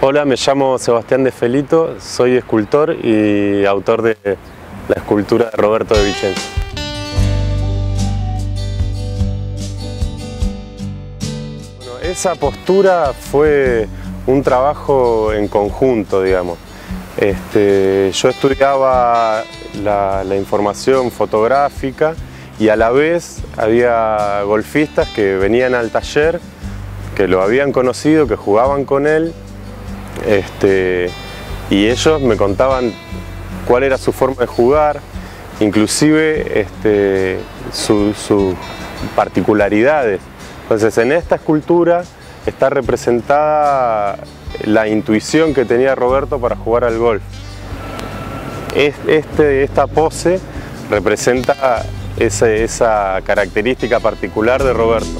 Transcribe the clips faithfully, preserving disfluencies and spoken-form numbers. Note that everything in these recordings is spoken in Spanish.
Hola, me llamo Sebastián de Felito, soy escultor y autor de la escultura de Roberto de Vicenza. Bueno, esa postura fue un trabajo en conjunto, digamos. Este, yo estudiaba la, la información fotográfica y a la vez había golfistas que venían al taller, que lo habían conocido, que jugaban con él. Este, y ellos me contaban cuál era su forma de jugar, inclusive este, sus su particularidades. Entonces, en esta escultura está representada la intuición que tenía Roberto para jugar al golf. Este, esta pose representa ese, esa característica particular de Roberto.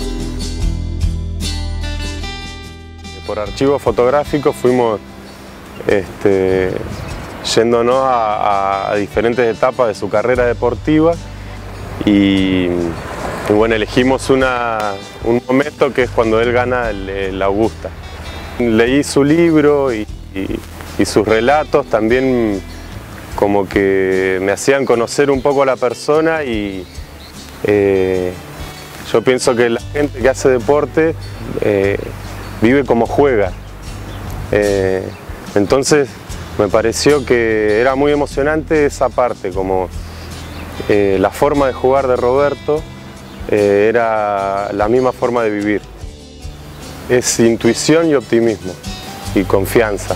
Por archivo fotográfico fuimos este, yéndonos a, a, a diferentes etapas de su carrera deportiva y, y bueno, elegimos una, un momento que es cuando él gana el, el Augusta. Leí su libro y, y, y sus relatos también como que me hacían conocer un poco a la persona y eh, yo pienso que la gente que hace deporte eh, vive como juega. Eh, entonces me pareció que era muy emocionante esa parte, como eh, la forma de jugar de Roberto eh, era la misma forma de vivir. Es intuición y optimismo y confianza.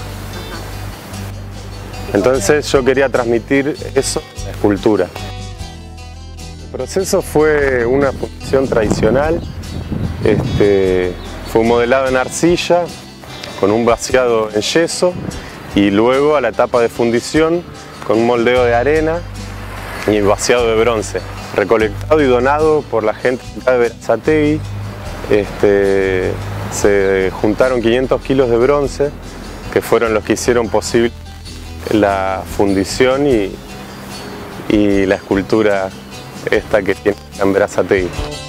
Entonces yo quería transmitir eso en la escultura. El proceso fue una fundición tradicional. Este, Fue un modelado en arcilla con un vaciado en yeso y luego a la etapa de fundición con un moldeo de arena y vaciado de bronce, recolectado y donado por la gente de Berazategui. Este, se juntaron quinientos kilos de bronce que fueron los que hicieron posible la fundición y, y la escultura esta que tiene en Berazategui.